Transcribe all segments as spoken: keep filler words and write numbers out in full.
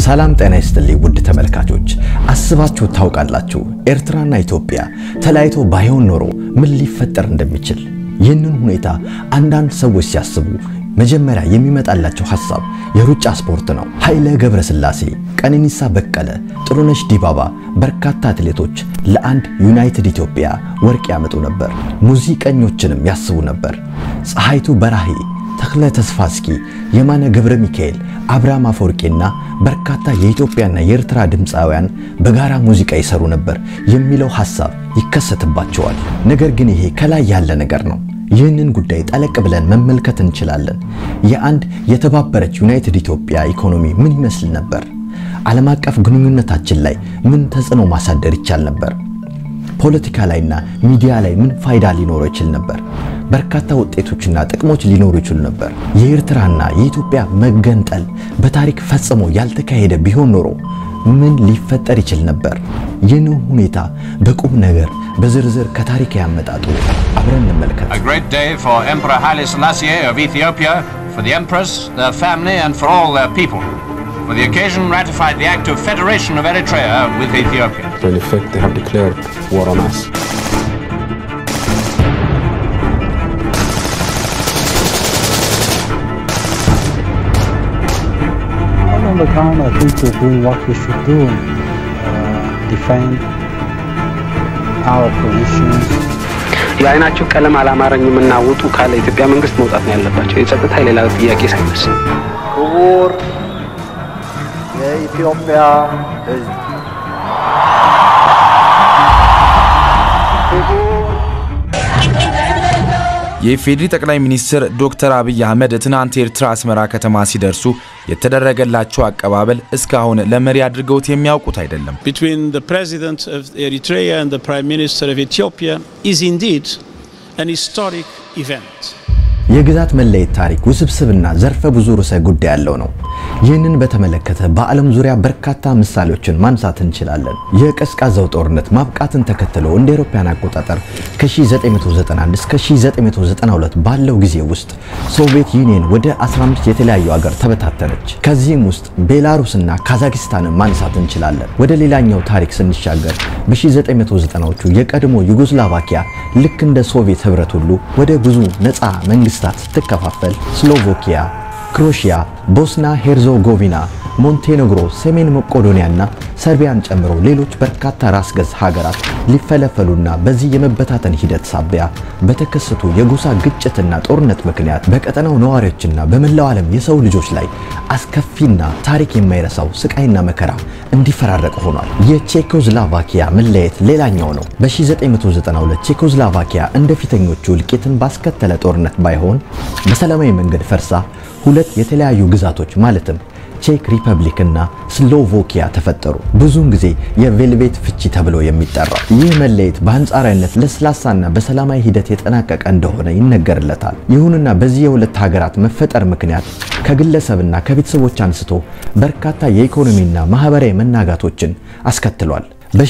ሰላም ጤና ይስጥልኝ ውድ ተመልካቾች አስባችሁ ታውቃላችሁ ኤርትራና ኢትዮጵያ ተላይቶ ባይሆን ኖሮ ምን ሊፈጠር እንደሚችል ይህንን ሁኔታ አንዳንድ ሰዎች ሲያስቡ መጀመሪያ የሚመጣላቸው ሐሳብ የሩጫ ስፖርት ነው ኃይለ ገብረስላሴ ቀነኒሳ በቀለ ጥሩነሽ ዲባባ በርካታ አትሌቶች ለአንድ ዩናይትድ ኢትዮጵያ ወርቅ ያመጡ ነበር ሙዚቀኞችንም ያስቡ ነበር ፀሐይቱ በራሂ ተክለ ተስፋስኪ የማነ ገብረ ሚካኤል አብራም አፈወርቂና በርካታ የኢትዮጵያና የኤርትራ ድምጻውያን በጋራ ሙዚቃ ይሰሩ ነበር የሚለው ሐሳብ ይከሰትባቸዋል ነገር ግን ይሄ ከላይ ያለ ነገር ነው ይህንን ጉዳይ ጠለቅ ብለን መመልከት እንችላለን የአንድ የተባበረች ዩናይትድ ኢትዮጵያ ኢኮኖሚ ምን ይመስል ነበር ዓለም አቀፍ ግንኙነታችን ላይ ምን ተጽዕኖ ማሳደር ይቻል ነበር ፖለቲካ ላይና ሚዲያ ላይ ምን ፋይዳ ሊኖረው ይችል ነበር በርካታ ውጤቶችና ጥቅሞች ሊኖሩ ይችላል ነበር የኤርትራና የኢትዮጵያ መገንጠል በታሪክ ፈጽሞ ያልተካሄደ ቢሆን ኖሮ ምን ሊፈጠር ይችል ነበር ይህን ሁኔታ በቁም ነገር በዝርዝር ከታሪክ ያመጣጡ አብረን እንመልከት A great day for Emperor Haile Selassie of Ethiopia, for the Empress, their family and for all their people. For the occasion ratified the Act of Federation of Eritrea with Ethiopia. In effect, they have declared war on us. On the ground, I think we're doing what we should do, uh, defend our positions. የአይናችሁ ቀለም አላማረኝም እና ውጡ ካለ ኢትዮጵያ መንግስት መውጣት ነው ያለባቸው የጸጥታ ኃይል ጥያቄ ሳይነስ ክቡር የኢትዮጵያ ህዝብ የፌዴሪ ጠቅላይ ሚኒስትር ዶክተር አብይ አህመድ ትናንት ኤርትራ አስመራ ከተማ ሲደርሱ የተደረገላቸው አቀባበል እስካሁን ለመሪ አድርገውት የሚያውቁት አይደለም Between the president of Eritrea and the prime minister of Ethiopia is indeed an historic event የግዛት መለየት ታሪክ ውስብስብና ዘርፈ ብዙ ርዕሰ ጉዳይ ያለው ነው ይህንን በተመለከተ በዓለም ዙሪያ በርካታ ምሳሌዎችን ማንሳት እንችላለን የቀዝቃዛው ጦርነት ማብቃትን ተከትሎ እንደ አውሮፓውያን አቆጣጠር ከ1991 እስከ አስራ ዘጠኝ ዘጠና ሁለት ባለው ጊዜ ውስጥ ሶቪየት ዩኒየን ወደ አስራ አምስት የተለያዩ ሀገር ተበታተነች ከዚህም ውስጥ ቤላሩስና ካዛክስታንን ማንሳት እንችላለን ወደ ሌላኛው ታሪክ ስንሻገር በ1990ዎቹ የቀድሞ ዩጎስላቪያ ልክ እንደ ሶቪየት ህብረት ሁሉ ወደ ብዙ ነፃ መንግስታት ስትከፋፈል ስሎቫኪያ ክሮሺያ ቦስና ሄርዞጎቪና ሞንቴኔግሮ ሰሜን መቄዶኒያና ሰርቢያን ጨምሮ ሌሎች በርካታ ራስ ገዝ ሀገራት ሊፈለፈሉና በዚህ የመበታተን ሂደት ሳቢያ በተከሰቱ የጎሳ ግጭትና ጦርነት ምክንያት በቀጠናው ነዋሪዎችና በመላው ዓለም የሰው ልጆች ላይ አስከፊና ታሪክ የማይረሳው ስቃይና መከራ እንዲፈራረቅ ሆኗል የቼኮስሎቫኪያ መለየት ሌላኛው ነው በ1992 ቼኮስሎቫኪያ እንደፊተኞቹ ልቂትን ባስከተለ ጦርነት ባይሆን በሰላማዊ መንገድ ፈርሳ ሁለት የተለያዩ ግዛቶች ማለትም ቼክ ሪፐብሊክ እና ስሎቫኪያ ተፈጠሩ ብዙውን ጊዜ የቬልቬት ፍቺ ተብሎ የሚጠራው ይህ መለየት በአንጻራዊነት ለስላሳና በሰላማዊ ሂደት የተጠናቀቀ እንደሆነ ይነገርለታል ይሁንና በዚህ የሁለት ሀገራት መፈጠር ምክንያት ከግለሰብና ከቤተሰቦች አንስቶ በርካታ የኢኮኖሚና ማህበራዊ መናጋቶችን አስከትሏል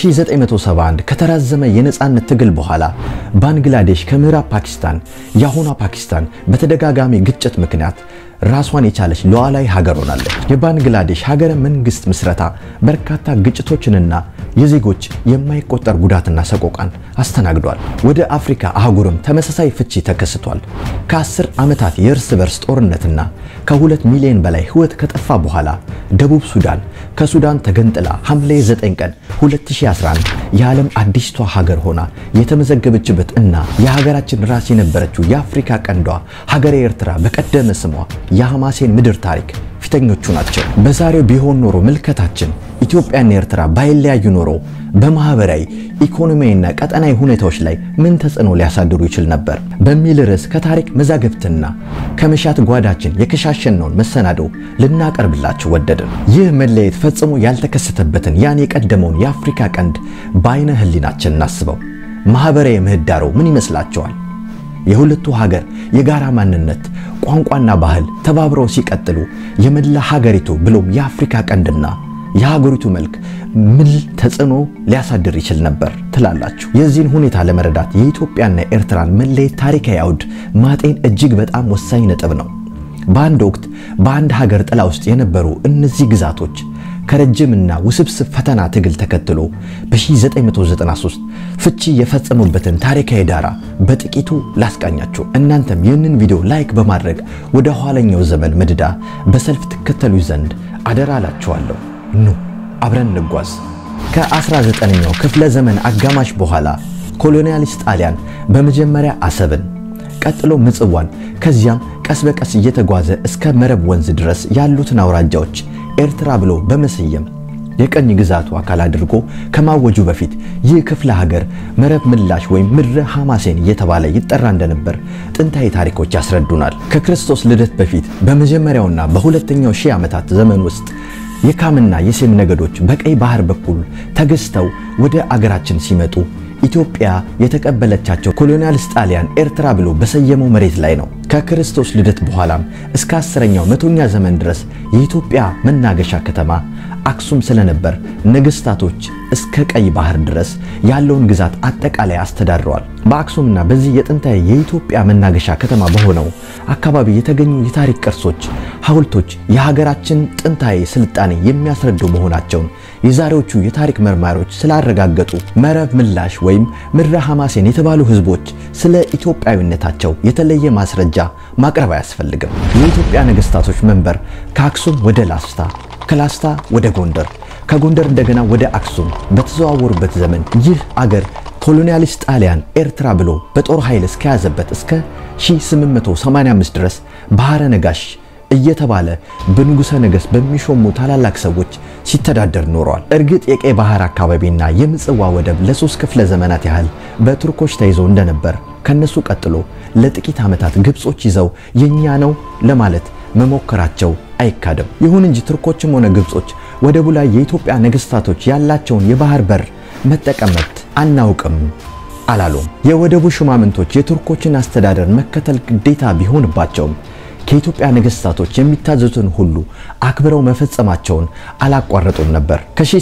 በ1971 ከተራዘመ የነጻነት ትግል በኋላ ባንግላዴሽ ከምዕራብ ፓኪስታን ያሁኗ ፓኪስታን በተደጋጋሚ ግጭት ምክንያት ራሷን የቻለች ሉዓላዊ ሀገር ሆናለች የባንግላዴሽ ሀገረ መንግስት ምስረታ በርካታ ግጭቶችንና የዜጎች የማይቆጠር ጉዳትና ሰቆቃን አስተናግዷል ወደ አፍሪካ አህጉርም ተመሳሳይ ፍቺ ተከስቷል ከ10 ዓመታት የእርስ በርስ ጦርነትና ከሁለት ሚሊዮን በላይ ህይወት ከጠፋ በኋላ ደቡብ ሱዳን ከሱዳን ተገንጥላ ሐምሌ ዘጠኝ ቀን ሁለት ሺህ አስራ አንድ የዓለም አዲስቷ ሀገር ሆና የተመዘገበችበት እና የሀገራችን ራስ የነበረችው የአፍሪካ ቀንዷ ሀገረ ኤርትራ በቀደመ ስሟ የሐማሴን ምድር ታሪክ ፊተኞቹ ናቸው በዛሬው ቢሆን ኖሮ መልከታችን ኢትዮጵያና ኤርትራ ባይለያዩ ኖሮ በማህበራዊ ኢኮኖሚያዊና ቀጠናዊ ሁኔታዎች ላይ ምን ተጽዕኖ ሊያሳድሩ ይችል ነበር በሚል ርዕስ ከታሪክ መዛግብትና ከመሻት ጓዳችን የከሻሸነውን መሰናዶ ልናቀርብላችሁ ወደድን ይህ መለየት ፈጽሞ ያልተከሰተበትን ያን የቀደመውን የአፍሪካ ቀንድ በአይነ ህሊናችን እናስበው ማህበራዊ ምህዳሩ ምን ይመስላችኋል የሁለቱ ሀገር የጋራ ማንነት ቋንቋና ባህል ተባብረው ሲቀጥሉ የመላ ሀገሪቱ ብሎም የአፍሪካ ቀንድና የሀገሪቱ መልክ ምን ተጽዕኖ ሊያሳድር ይችል ነበር ትላላችሁ የዚህን ሁኔታ ለመረዳት የኢትዮጵያና ኤርትራን መለየት ታሪካዊ አውድ ማጤን እጅግ በጣም ወሳኝ ነጥብ ነው በአንድ ወቅት በአንድ ሀገር ጥላ ውስጥ የነበሩ እነዚህ ግዛቶች ከረጅምና ውስብስብ ፈተና ትግል ተከትሎ በ1993 ፍቺ የፈጸሙበትን ታሪካዊ ዳራ በጥቂቱ ላስቃኛችሁ። እናንተም ይህንን ቪዲዮ ላይክ በማድረግ ወደ ኋለኛው ዘመን ምድዳ በሰልፍ ተከተሉ ዘንድ አደራላችኋለሁ። ኑ አብረን እንጓዝ። ከ19ኛው ክፍለ ዘመን አጋማሽ በኋላ ኮሎኒያሊስት ጣሊያን በመጀመሪያ አሰብን፣ ቀጥሎ ምጽዋን፣ ከዚያም ቀስ በቀስ እየተጓዘ እስከ መረብ ወንዝ ድረስ ያሉትን አውራጃዎች ኤርትራ ብሎ በመሰየም የቀኝ ግዛቱ አካል አድርጎ ከማወጁ በፊት ይህ ክፍለ ሀገር መረብ ምላሽ ወይም ምድረ ሐማሴን እየተባለ ይጠራ እንደነበር ጥንታዊ ታሪኮች ያስረዱናል። ከክርስቶስ ልደት በፊት በመጀመሪያውና በሁለተኛው ሺህ ዓመታት ዘመን ውስጥ የካምና የሴም ነገዶች በቀይ ባህር በኩል ተገዝተው ወደ አገራችን ሲመጡ ኢትዮጵያ የተቀበለቻቸው ኮሎኒያሊስት ጣሊያን ኤርትራ ብሎ በሰየመው መሬት ላይ ነው። ከክርስቶስ ልደት በኋላም እስከ አስረኛው መቶኛ ዘመን ድረስ የኢትዮጵያ መናገሻ ከተማ አክሱም ስለነበር ነገስታቶች እስከ ቀይ ባህር ድረስ ያለውን ግዛት አጠቃላይ አስተዳድረዋል። በአክሱምና በዚህ የጥንታዊ የኢትዮጵያ መናገሻ ከተማ በሆነው አካባቢ የተገኙ የታሪክ ቅርሶች፣ ሐውልቶች የሀገራችን ጥንታዊ ስልጣኔ የሚያስረዱ መሆናቸውን የዛሬዎቹ የታሪክ መርማሪዎች ስላረጋገጡ መረብ ምላሽ ወይም ምድረ ሐማሴን የተባሉ ህዝቦች ስለ ኢትዮጵያዊነታቸው የተለየ ማስረጃ ማቅረብ አያስፈልግም። የኢትዮጵያ ነገስታቶች መንበር ከአክሱም ወደ ላስታ፣ ከላስታ ወደ ጎንደር፣ ከጎንደር እንደገና ወደ አክሱም በተዘዋወሩበት ዘመን ይህ አገር ኮሎኒያሊስት ጣሊያን ኤርትራ ብሎ በጦር ኃይል እስከያዘበት እስከ ሺህ ስምንት መቶ ሰማንያ አምስት ድረስ ባህረ ነጋሽ እየተባለ በንጉሠ ነገሥት በሚሾሙ ታላላቅ ሰዎች ሲተዳደር ኖሯል። እርግጥ የቀይ ባህር አካባቢና የምጽዋ ወደብ ለሶስት ክፍለ ዘመናት ያህል በቱርኮች ተይዞ እንደነበር ከነሱ ቀጥሎ ለጥቂት ዓመታት ግብጾች ይዘው የኛ ነው ለማለት መሞከራቸው አይካደም። ይሁን እንጂ ቱርኮችም ሆነ ግብጾች ወደቡ ላይ የኢትዮጵያ ነገስታቶች ያላቸውን የባህር በር መጠቀም መብት አናውቅም አላሉም። የወደቡ ሹማምንቶች የቱርኮችን አስተዳደር መከተል ግዴታ ቢሆንባቸውም ከኢትዮጵያ ነገስታቶች የሚታዘዙትን ሁሉ አክብረው መፈጸማቸውን አላቋረጡም ነበር።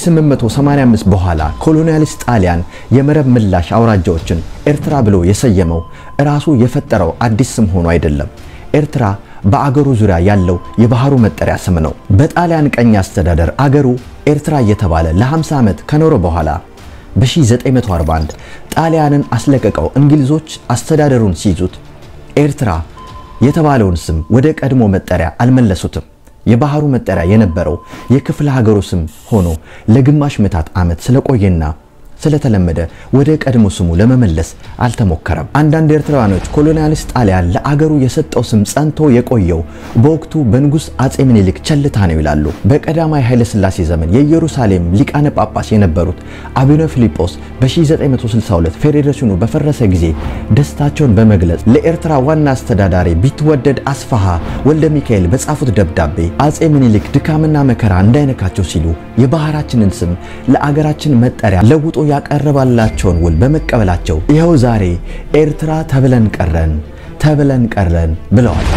ከ1885 በኋላ ኮሎኒያሊስት ጣሊያን የመረብ ምላሽ አውራጃዎችን ኤርትራ ብሎ የሰየመው ራሱ የፈጠረው አዲስ ስም ሆኖ አይደለም። ኤርትራ በአገሩ ዙሪያ ያለው የባህሩ መጠሪያ ስም ነው። በጣሊያን ቀኝ አስተዳደር አገሩ ኤርትራ እየተባለ ለ50 ዓመት ከኖረ በኋላ በ1941 ጣሊያንን አስለቀቀው እንግሊዞች አስተዳደሩን ሲይዙት ኤርትራ የተባለውን ስም ወደ ቀድሞ መጠሪያ አልመለሱትም። የባህሩ መጠሪያ የነበረው የክፍለ ሀገሩ ስም ሆኖ ለግማሽ ምዕተ ዓመት ስለቆየና ስለተለመደ ወደ ቀድሞ ስሙ ለመመለስ አልተሞከረም። አንዳንድ ኤርትራውያኖች ኮሎኒያሊስት ጣሊያን ለአገሩ የሰጠው ስም ጸንቶ የቆየው በወቅቱ በንጉስ አጼ ምኒልክ ቸልታ ነው ይላሉ። በቀዳማዊ ኃይለ ሥላሴ ዘመን የኢየሩሳሌም ሊቃነ ጳጳስ የነበሩት አቡነ ፊልጶስ በ1962 ፌዴሬሽኑ በፈረሰ ጊዜ ደስታቸውን በመግለጽ ለኤርትራ ዋና አስተዳዳሪ ቢትወደድ አስፋሃ ወልደ ሚካኤል በጻፉት ደብዳቤ አጼ ምኒልክ ድካምና መከራ እንዳይነካቸው ሲሉ የባህራችንን ስም ለአገራችን መጠሪያ ለውጦ ያቀረባላቸውን ውል በመቀበላቸው ይሄው ዛሬ ኤርትራ ተብለን ቀረን ተብለን ቀረን ብለዋል።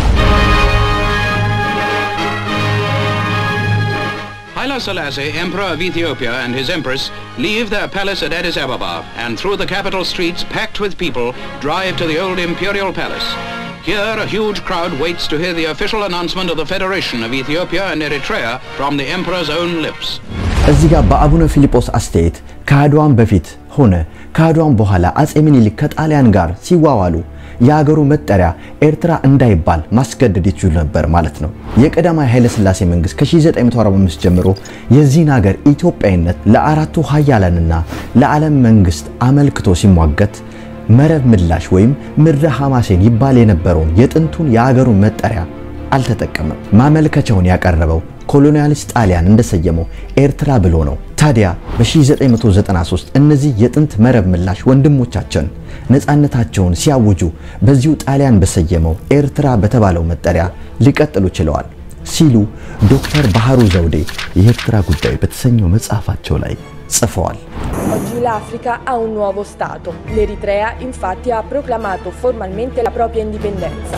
Haile Selassie, Emperor of Ethiopia, and his Empress leave their palace at Addis Ababa and through the capital streets packed with people drive to the old imperial palace. Here a huge crowd waits to hear the official announcement of the Federation of Ethiopia and Eritrea from the Emperor's own lips. እዚህ ጋር በአቡነ ፊልጶስ አስተያየት ከአድዋም በፊት ሆነ ከአድዋም በኋላ አጼ ምኒልክ ከጣሊያን ጋር ሲዋዋሉ የአገሩ መጠሪያ ኤርትራ እንዳይባል ማስገደድ ይችሉ ነበር ማለት ነው። የቀዳማዊ ኃይለ ሥላሴ መንግስት ከ1945 ጀምሮ የዚህን ሀገር ኢትዮጵያዊነት ለአራቱ ኃያላንና ለዓለም መንግስት አመልክቶ ሲሟገት መረብ ምላሽ ወይም ምድረ ሐማሴን ይባል የነበረውን የጥንቱን የአገሩ መጠሪያ አልተጠቀመም። ማመልከቻውን ያቀረበው ኮሎኒያሊስት ጣሊያን እንደሰየመው ኤርትራ ብሎ ነው። ታዲያ በ1993 እነዚህ የጥንት መረብ ምላሽ ወንድሞቻችን ነፃነታቸውን ሲያውጁ በዚሁ ጣሊያን በሰየመው ኤርትራ በተባለው መጠሪያ ሊቀጥሉ ችለዋል ሲሉ ዶክተር ባህሩ ዘውዴ የኤርትራ ጉዳይ በተሰኘው መጽሐፋቸው ላይ ጽፈዋል። Oggi l'Africa ha un nuovo stato. L'Eritrea infatti ha proclamato formalmente la propria indipendenza.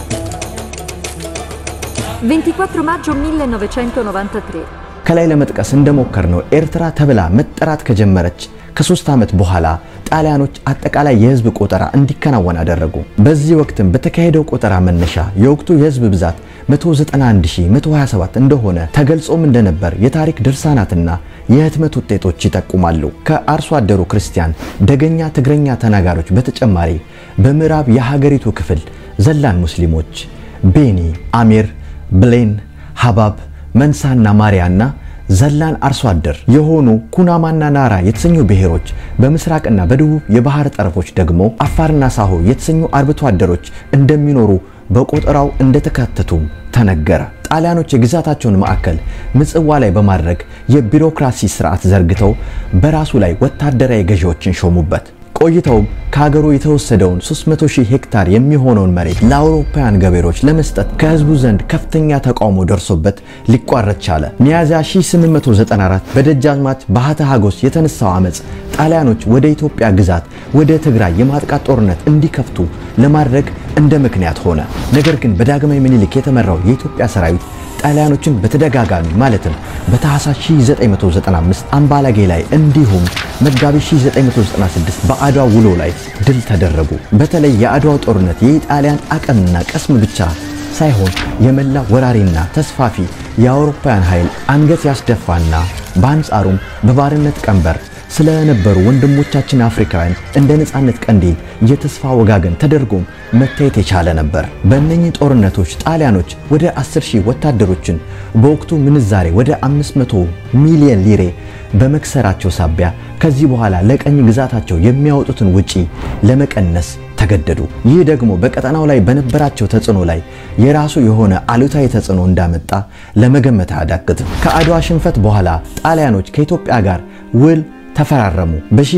ventiquattro maggio millenovecentonovantatré ከላይ ለመጥቀስ እንደሞከርነው ኤርትራ ተብላ መጠራት ከጀመረች ከሶስት ዓመት በኋላ ጣሊያኖች አጠቃላይ የህዝብ ቆጠራ እንዲከናወን አደረጉ። በዚህ ወቅትም በተካሄደው ቆጠራ መነሻ የወቅቱ የህዝብ ብዛት መቶ ዘጠና አንድ ሺህ መቶ ሃያ ሰባት እንደሆነ ተገልጾም እንደነበር የታሪክ ድርሳናትና የህትመት ውጤቶች ይጠቁማሉ። ከአርሶ አደሩ ክርስቲያን ደገኛ ትግረኛ ተናጋሪዎች በተጨማሪ በምዕራብ የሀገሪቱ ክፍል ዘላን ሙስሊሞች ቤኒ፣ አሚር፣ ብሌን፣ ሀባብ፣ መንሳና ማሪያና ዘላን አርሶ አደር የሆኑ ኩናማና ናራ የተሰኙ ብሔሮች በምስራቅና በደቡብ የባህር ጠረፎች ደግሞ አፋርና ሳሆ የተሰኙ አርብቶ አደሮች እንደሚኖሩ በቆጠራው እንደተካተቱም ተነገረ። ጣሊያኖች የግዛታቸውን ማዕከል ምጽዋ ላይ በማድረግ የቢሮክራሲ ስርዓት ዘርግተው በራሱ ላይ ወታደራዊ ገዢዎችን ሾሙበት። ቆይተውም ከሀገሩ የተወሰደውን ሶስት መቶ ሺህ ሄክታር የሚሆነውን መሬት ለአውሮፓውያን ገበሬዎች ለመስጠት ከህዝቡ ዘንድ ከፍተኛ ተቃውሞ ደርሶበት ሊቋረጥ ቻለ። ሚያዝያ ሺህ ስምንት መቶ ዘጠና አራት በደጃዝማች ባህታ ሀጎስ የተነሳው አመጽ ጣሊያኖች ወደ ኢትዮጵያ ግዛት ወደ ትግራይ የማጥቃት ጦርነት እንዲከፍቱ ለማድረግ እንደ ምክንያት ሆነ። ነገር ግን በዳግማዊ ምኒልክ የተመራው የኢትዮጵያ ሰራዊት ጣሊያኖችን በተደጋጋሚ ማለትም በታህሳስ ሺህ ዘጠኝ መቶ ዘጠና አምስት አምባላጌ ላይ እንዲሁም መጋቢት ሺህ ዘጠኝ መቶ ዘጠና ስድስት በአድዋ ውሎ ላይ ድል ተደረጉ። በተለይ የአድዋው ጦርነት የጣሊያን አቅምና ቀስም ብቻ ሳይሆን የመላ ወራሪና ተስፋፊ የአውሮፓውያን ኃይል አንገት ያስደፋና በአንጻሩም በባርነት ቀንበር ስለነበሩ ወንድሞቻችን አፍሪካውያን እንደ ነፃነት ቀንዲል የተስፋ ወጋገን ተደርጎም መታየት የቻለ ነበር። በእነኚህ ጦርነቶች ጣሊያኖች ወደ አስር ሺህ ወታደሮችን በወቅቱ ምንዛሬ ወደ አምስት መቶ ሚሊዮን ሊሬ በመክሰራቸው ሳቢያ ከዚህ በኋላ ለቀኝ ግዛታቸው የሚያወጡትን ውጪ ለመቀነስ ተገደዱ። ይህ ደግሞ በቀጠናው ላይ በነበራቸው ተጽዕኖ ላይ የራሱ የሆነ አሉታዊ ተጽዕኖ እንዳመጣ ለመገመት አያዳግትም። ከአድዋ ሽንፈት በኋላ ጣሊያኖች ከኢትዮጵያ ጋር ውል ተፈራረሙ።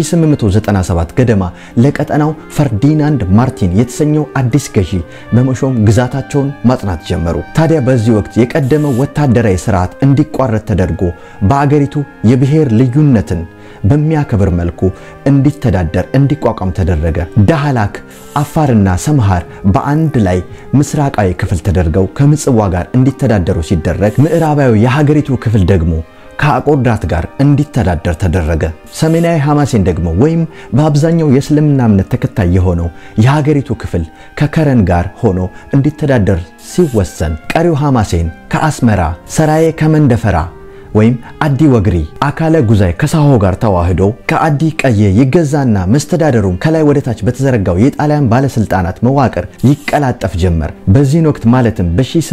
በ1897 ገደማ ለቀጠናው ፈርዲናንድ ማርቲን የተሰኘው አዲስ ገዢ በመሾም ግዛታቸውን ማጽናት ጀመሩ። ታዲያ በዚህ ወቅት የቀደመው ወታደራዊ ስርዓት እንዲቋረጥ ተደርጎ በአገሪቱ የብሔር ልዩነትን በሚያከብር መልኩ እንዲተዳደር እንዲቋቋም ተደረገ። ዳህላክ፣ አፋርና ሰምሃር በአንድ ላይ ምስራቃዊ ክፍል ተደርገው ከምጽዋ ጋር እንዲተዳደሩ ሲደረግ፣ ምዕራባዊ የሀገሪቱ ክፍል ደግሞ ከአቆርዳት ጋር እንዲተዳደር ተደረገ። ሰሜናዊ ሐማሴን ደግሞ ወይም በአብዛኛው የእስልምና እምነት ተከታይ የሆነው የሀገሪቱ ክፍል ከከረን ጋር ሆኖ እንዲተዳደር ሲወሰን፣ ቀሪው ሐማሴን ከአስመራ፣ ሰራዬ ከመንደፈራ ወይም አዲ ወግሪ፣ አካለ ጉዛይ ከሳሆ ጋር ተዋህዶ ከአዲ ቀየ ይገዛና መስተዳደሩም ከላይ ወደታች በተዘረጋው የጣሊያን ባለስልጣናት መዋቅር ይቀላጠፍ ጀመር። በዚህ ወቅት ማለትም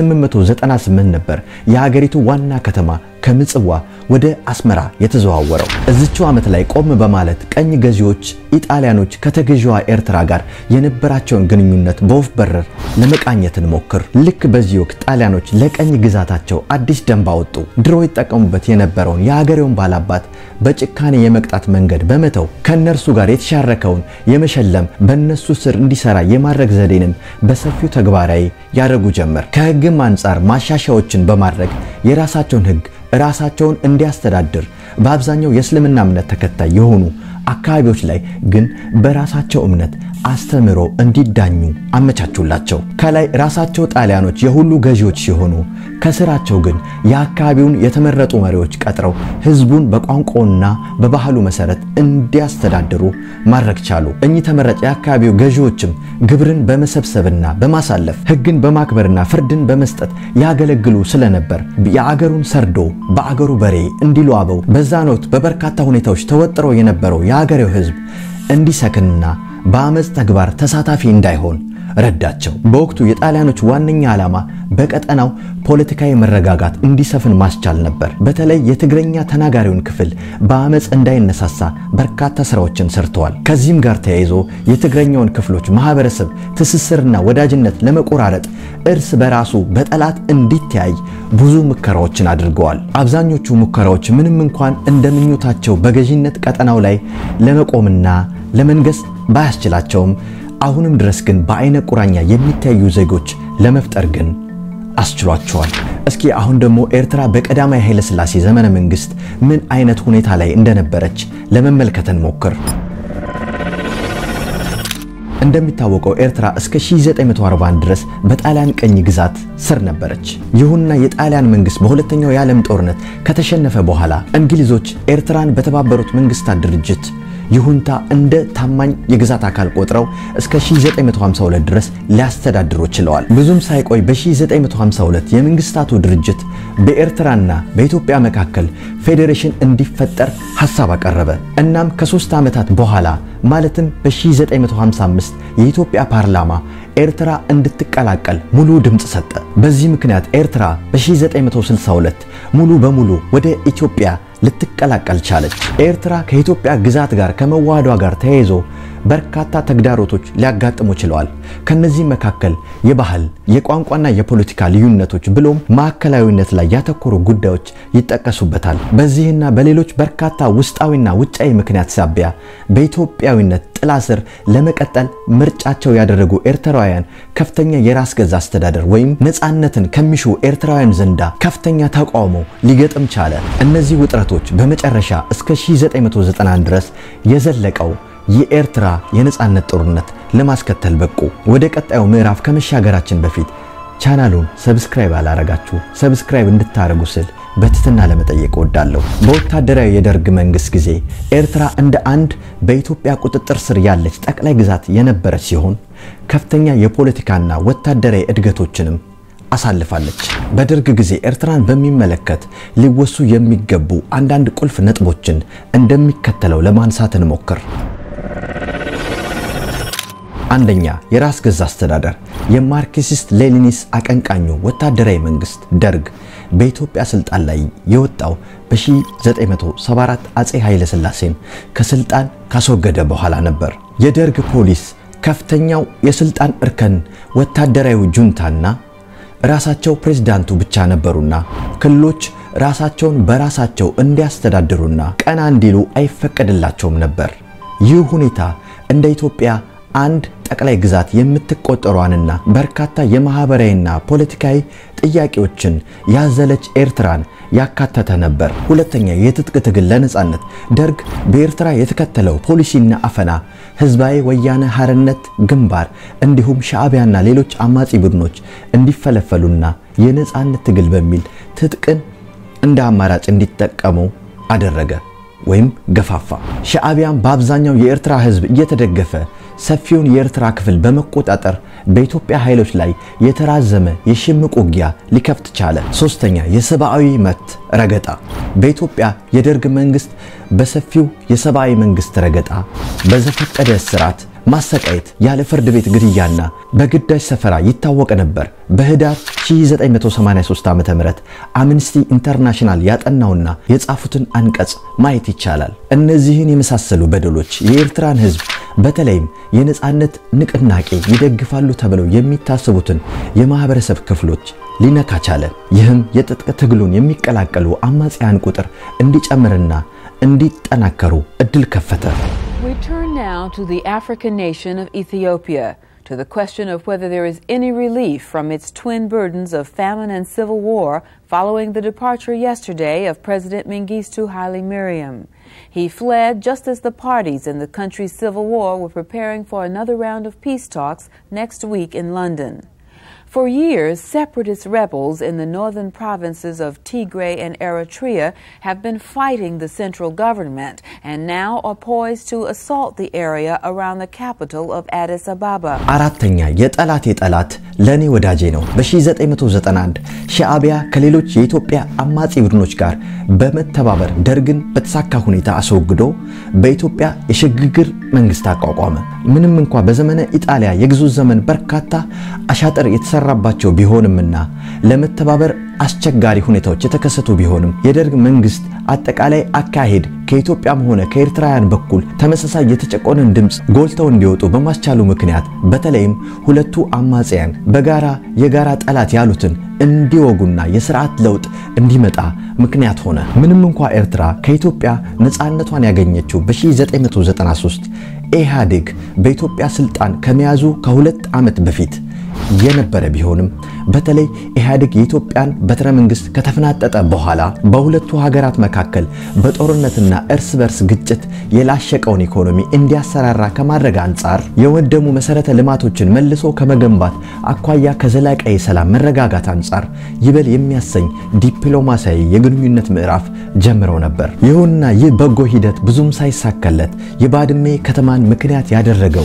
በ1898 ነበር የሀገሪቱ ዋና ከተማ ከምጽዋ ወደ አስመራ የተዘዋወረው። እዚህው ዓመት ላይ ቆም በማለት ቀኝ ገዢዎች ኢጣሊያኖች ከተገዢዋ ኤርትራ ጋር የነበራቸውን ግንኙነት በወፍ በረር ለመቃኘትን ሞክር። ልክ በዚህ ወቅት ጣሊያኖች ለቀኝ ግዛታቸው አዲስ ደንብ አወጡ። ድሮ ይጠቀሙበት የነበረውን የሀገሬውን ባላባት በጭካኔ የመቅጣት መንገድ በመተው ከነርሱ ጋር የተሻረከውን የመሸለም በእነሱ ስር እንዲሰራ የማድረግ ዘዴንም በሰፊው ተግባራዊ ያደርጉ ጀመር። ከህግም አንጻር ማሻሻያዎችን በማድረግ የራሳቸውን ህግ ራሳቸውን እንዲያስተዳድር በአብዛኛው የእስልምና እምነት ተከታይ የሆኑ አካባቢዎች ላይ ግን በራሳቸው እምነት አስተምሮ እንዲዳኙ አመቻቹላቸው። ከላይ ራሳቸው ጣሊያኖች የሁሉ ገዢዎች ሲሆኑ ከስራቸው ግን የአካባቢውን የተመረጡ መሪዎች ቀጥረው ህዝቡን በቋንቋውና በባህሉ መሰረት እንዲያስተዳድሩ ማድረግ ቻሉ። እኚህ ተመረጭ የአካባቢው ገዢዎችም ግብርን በመሰብሰብና በማሳለፍ ህግን በማክበርና ፍርድን በመስጠት ያገለግሉ ስለነበር የአገሩን ሰርዶ በአገሩ በሬ እንዲሉ አበው በዛን ወቅት በበርካታ ሁኔታዎች ተወጥረው የነበረው የአገሬው ህዝብ እንዲሰክንና በአመጽ ተግባር ተሳታፊ እንዳይሆን ረዳቸው። በወቅቱ የጣሊያኖች ዋነኛ ዓላማ በቀጠናው ፖለቲካዊ መረጋጋት እንዲሰፍን ማስቻል ነበር። በተለይ የትግረኛ ተናጋሪውን ክፍል በአመጽ እንዳይነሳሳ በርካታ ስራዎችን ሰርተዋል። ከዚህም ጋር ተያይዞ የትግረኛውን ክፍሎች ማህበረሰብ ትስስርና ወዳጅነት ለመቆራረጥ እርስ በራሱ በጠላት እንዲተያይ ብዙ ሙከራዎችን አድርገዋል። አብዛኞቹ ሙከራዎች ምንም እንኳን እንደምኞታቸው በገዢነት ቀጠናው ላይ ለመቆምና ለመንገስ ባያስችላቸውም አሁንም ድረስ ግን በአይነ ቁራኛ የሚታዩ ዜጎች ለመፍጠር ግን አስችሏቸዋል። እስኪ አሁን ደግሞ ኤርትራ በቀዳማዊ ኃይለ ሥላሴ ዘመነ መንግስት ምን አይነት ሁኔታ ላይ እንደነበረች ለመመልከት እንሞክር። እንደሚታወቀው ኤርትራ እስከ ሺህ ዘጠኝ መቶ አርባ አንድ ድረስ በጣሊያን ቀኝ ግዛት ስር ነበረች። ይሁንና የጣሊያን መንግስት በሁለተኛው የዓለም ጦርነት ከተሸነፈ በኋላ እንግሊዞች ኤርትራን በተባበሩት መንግስታት ድርጅት ይሁንታ እንደ ታማኝ የግዛት አካል ቆጥረው እስከ ሺህ ዘጠኝ መቶ ሃምሳ ሁለት ድረስ ሊያስተዳድሩ ችለዋል። ብዙም ሳይቆይ በ1952 የመንግስታቱ ድርጅት በኤርትራና በኢትዮጵያ መካከል ፌዴሬሽን እንዲፈጠር ሐሳብ አቀረበ። እናም ከሶስት ዓመታት በኋላ ማለትም በ1955 የኢትዮጵያ ፓርላማ ኤርትራ እንድትቀላቀል ሙሉ ድምጽ ሰጠ። በዚህ ምክንያት ኤርትራ በ1962 ሙሉ በሙሉ ወደ ኢትዮጵያ ልትቀላቀል ቻለች። ኤርትራ ከኢትዮጵያ ግዛት ጋር ከመዋሃዷ ጋር ተያይዞ በርካታ ተግዳሮቶች ሊያጋጥሙ ችለዋል። ከነዚህ መካከል የባህል፣ የቋንቋና የፖለቲካ ልዩነቶች ብሎም ማዕከላዊነት ላይ ያተኮሩ ጉዳዮች ይጠቀሱበታል። በዚህና በሌሎች በርካታ ውስጣዊና ውጫዊ ምክንያት ሳቢያ በኢትዮጵያዊነት ጥላ ስር ለመቀጠል ምርጫቸው ያደረጉ ኤርትራውያን ከፍተኛ የራስ ገዝ አስተዳደር ወይም ነፃነትን ከሚሹ ኤርትራውያን ዘንዳ ከፍተኛ ተቃውሞ ሊገጥም ቻለ። እነዚህ ውጥረቶች በመጨረሻ እስከ ሺህ ዘጠኝ መቶ ዘጠና አንድ ድረስ የዘለቀው የኤርትራ የነፃነት ጦርነት ለማስከተል በቁ። ወደ ቀጣዩ ምዕራፍ ከመሻገራችን በፊት ቻናሉን ሰብስክራይብ አላረጋችሁ ሰብስክራይብ እንድታረጉ ስል በትትና ለመጠየቅ ወዳለሁ። በወታደራዊ የደርግ መንግስት ጊዜ ኤርትራ እንደ አንድ በኢትዮጵያ ቁጥጥር ስር ያለች ጠቅላይ ግዛት የነበረች ሲሆን ከፍተኛ የፖለቲካና ወታደራዊ እድገቶችንም አሳልፋለች። በደርግ ጊዜ ኤርትራን በሚመለከት ሊወሱ የሚገቡ አንዳንድ ቁልፍ ነጥቦችን እንደሚከተለው ለማንሳት እንሞክር። አንደኛ፣ የራስ ገዝ አስተዳደር። የማርክሲስት ሌኒኒስት አቀንቃኙ ወታደራዊ መንግስት ደርግ በኢትዮጵያ ስልጣን ላይ የወጣው በ1974 አጼ ኃይለ ሥላሴን ከስልጣን ካስወገደ በኋላ ነበር። የደርግ ፖሊስ ከፍተኛው የስልጣን እርከን ወታደራዊ ጁንታና ራሳቸው ፕሬዝዳንቱ ብቻ ነበሩና ክልሎች ራሳቸውን በራሳቸው እንዲያስተዳድሩና ቀና እንዲሉ አይፈቀድላቸውም ነበር። ይህ ሁኔታ እንደ ኢትዮጵያ አንድ ጠቅላይ ግዛት የምትቆጠሯንና በርካታ የማህበራዊና ፖለቲካዊ ጥያቄዎችን ያዘለች ኤርትራን ያካተተ ነበር። ሁለተኛ፣ የትጥቅ ትግል ለነጻነት። ደርግ በኤርትራ የተከተለው ፖሊሲና አፈና ህዝባዊ ወያነ ሓርነት ግንባር እንዲሁም ሻዕቢያና ሌሎች አማጺ ቡድኖች እንዲፈለፈሉና የነጻነት ትግል በሚል ትጥቅን እንደ አማራጭ እንዲጠቀሙ አደረገ ወይም ገፋፋ። ሻዕቢያን በአብዛኛው የኤርትራ ህዝብ እየተደገፈ ሰፊውን የኤርትራ ክፍል በመቆጣጠር በኢትዮጵያ ኃይሎች ላይ የተራዘመ የሽምቅ ውጊያ ሊከፍት ቻለ። ሶስተኛ፣ የሰብአዊ መብት ረገጣ። በኢትዮጵያ የደርግ መንግስት በሰፊው የሰብአዊ መንግስት ረገጣ፣ በዘፈቀደ እስራት፣ ማሰቃየት፣ ያለ ፍርድ ቤት ግድያና በግዳጅ ሰፈራ ይታወቅ ነበር። በህዳር ሺህ ዘጠኝ መቶ ሰማንያ ሶስት ዓመተ ምህረት አምነስቲ ኢንተርናሽናል ያጠናውና የጻፉትን አንቀጽ ማየት ይቻላል። እነዚህን የመሳሰሉ በደሎች የኤርትራን ህዝብ በተለይም የነጻነት ንቅናቄ ይደግፋሉ ተብለው የሚታሰቡትን የማህበረሰብ ክፍሎች ሊነካ ቻለ። ይህም የትጥቅ ትግሉን የሚቀላቀሉ አማጺያን ቁጥር እንዲጨምርና እንዲጠናከሩ እድል ከፈተ። We turn now to the African nation of Ethiopia, to the question of whether there is any relief from its twin burdens of famine and civil war following the departure yesterday of President Mengistu Haile Mariam. He fled just as the parties in the country's civil war were preparing for another round of peace talks next week in London. For years, separatist rebels in the northern provinces of Tigray and Eritrea have been fighting the central government and now are poised to assault the area around the capital of Addis Ababa. አራተኛ፣ የጠላት የጠላት ለኔ ወዳጄ ነው። በ1991 ሻዕቢያ ከሌሎች የኢትዮጵያ አማጺ ቡድኖች ጋር በመተባበር ደርግን በተሳካ ሁኔታ አስወግዶ በኢትዮጵያ የሽግግር መንግስት አቋቋመ። ምንም እንኳን በዘመነ ኢጣሊያ የግዙት ዘመን በርካታ አሻጥር የተሰራባቸው ቢሆንምና ለመተባበር አስቸጋሪ ሁኔታዎች የተከሰቱ ቢሆንም የደርግ መንግስት አጠቃላይ አካሄድ ከኢትዮጵያም ሆነ ከኤርትራውያን በኩል ተመሳሳይ የተጨቆነን ድምጽ ጎልተው እንዲወጡ በማስቻሉ ምክንያት በተለይም ሁለቱ አማጺያን በጋራ የጋራ ጠላት ያሉትን እንዲወጉና የሥርዓት ለውጥ እንዲመጣ ምክንያት ሆነ። ምንም እንኳን ኤርትራ ከኢትዮጵያ ነፃነቷን ያገኘችው በ1993 ኢህአዴግ በኢትዮጵያ ስልጣን ከመያዙ ከሁለት ዓመት በፊት የነበረ ቢሆንም በተለይ ኢህአዴግ የኢትዮጵያን በትረ መንግስት ከተፈናጠጠ በኋላ በሁለቱ ሀገራት መካከል በጦርነትና እርስ በርስ ግጭት የላሸቀውን ኢኮኖሚ እንዲያሰራራ ከማድረግ አንጻር የወደሙ መሰረተ ልማቶችን መልሶ ከመገንባት አኳያ ከዘላቂ የሰላም መረጋጋት አንጻር ይበል የሚያሰኝ ዲፕሎማሲያዊ የግንኙነት ምዕራፍ ጀምረው ነበር። ይሁንና ይህ በጎ ሂደት ብዙም ሳይሳካለት የባድሜ ከተማን ምክንያት ያደረገው